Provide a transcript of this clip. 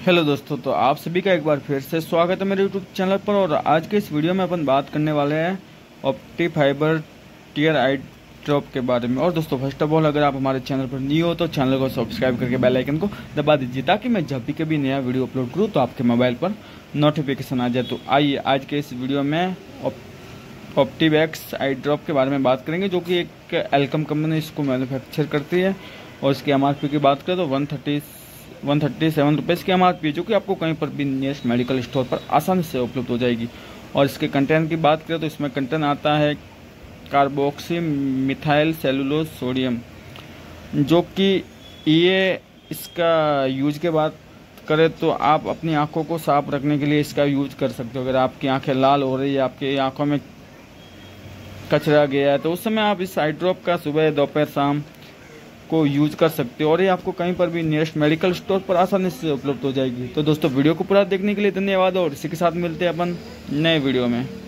Hello दोस्तों, तो आप सभी का एक बार फिर से स्वागत है मेरे यूट्यूब चैनल पर। और आज के इस वीडियो में अपन बात करने वाले हैं opti fibre tear eye drop के बारे में। और दोस्तों, फर्स्ट ऑफ ऑल अगर आप हमारे चैनल पर न्यू हो तो चैनल को सब्सक्राइब करके बेल आइकन को दबा दीजिए, ताकि मैं जब भी कभी नया वीडियो अपलोड करूँ तो आपके मोबाइल पर नोटिफिकेशन आ जाए। तो आइए आज के इस वीडियो में ऑप्टीवैक्स आई ड्रॉप के बारे में बात करेंगे, जो कि एक एल्कम कंपनी इसको मैन्युफैक्चर करती है। और इसकी MRP की बात करें तो 137 रुपये की MRP है, जो कि आपको कहीं पर भी नियरेस्ट मेडिकल स्टोर पर आसानी से उपलब्ध हो जाएगी। और इसके कंटेंट की बात करें तो इसमें कंटेंट आता है कार्बोक्सी मिथाइल सेलुलोज सोडियम, जो कि ये इसका यूज के बात करें तो आप अपनी आंखों को साफ रखने के लिए इसका यूज कर सकते हो। अगर आपकी आंखें लाल हो रही है, आपकी आंखों में कचरा गया है, तो उस समय आप इस आई ड्रॉप का सुबह दोपहर शाम को यूज कर सकते हो। और ये आपको कहीं पर भी नियरेस्ट मेडिकल स्टोर पर आसानी से उपलब्ध हो जाएगी। तो दोस्तों, वीडियो को पूरा देखने के लिए धन्यवाद, और इसी के साथ मिलते हैं अपन नए वीडियो में।